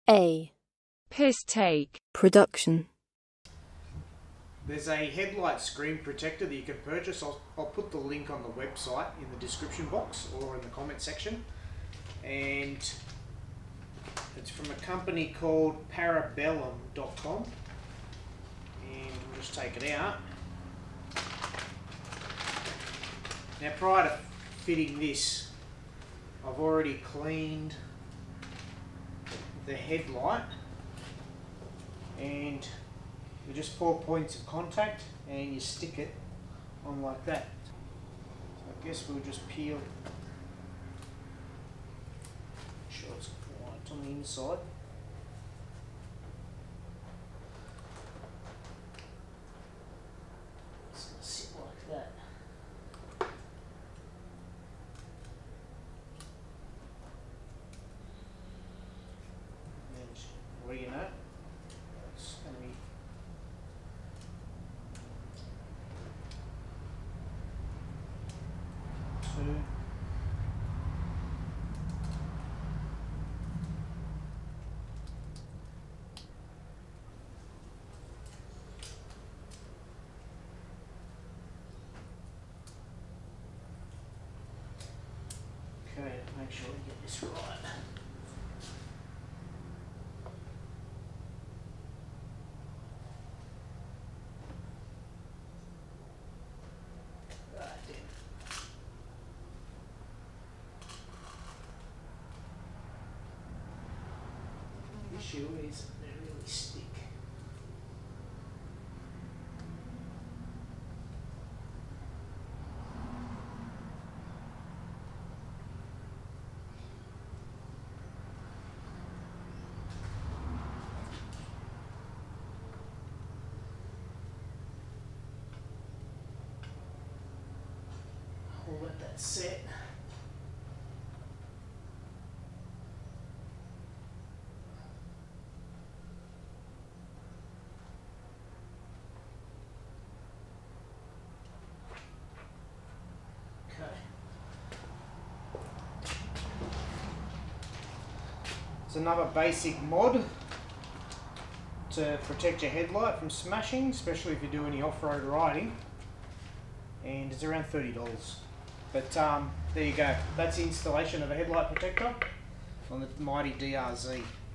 A. Piss take. Production. There's a headlight screen protector that you can purchase. I'll put the link on the website in the description box or in the comment section. And it's from a company called Parabellum.com. And we'll just take it out. Now prior to fitting this, I've already cleaned the headlight, and you just 4 points of contact and you stick it on like that. So I guess we'll just peel, make sure it's white on the inside. It's going to sit like that. And what do you know? It's going to be two. Okay, make sure we get this right. The issue is they really stick. We'll let that set. It's another basic mod to protect your headlight from smashing, especially if you do any off-road riding, and it's around $30. But there you go, that's the installation of a headlight protector on the mighty DRZ.